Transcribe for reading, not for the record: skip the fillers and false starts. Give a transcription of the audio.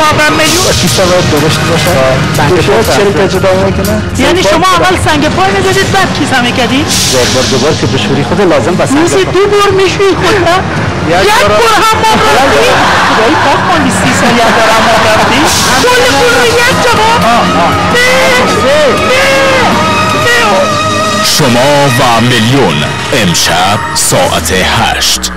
و میلیون کیسه باید درشت باشه چرا که جدا میکنه یعنی شما اول سنگ پای میزدید بعد کیسه میکردید دوبار که بشوری خود لازم به سنگ روزی 2 بار میشوی خود یک بار هم ما رفتی خدایی پاک ماندی 30 سال یک بار هم ما رفتی کل پول یک جواب شما و میلیون امشب ساعت 8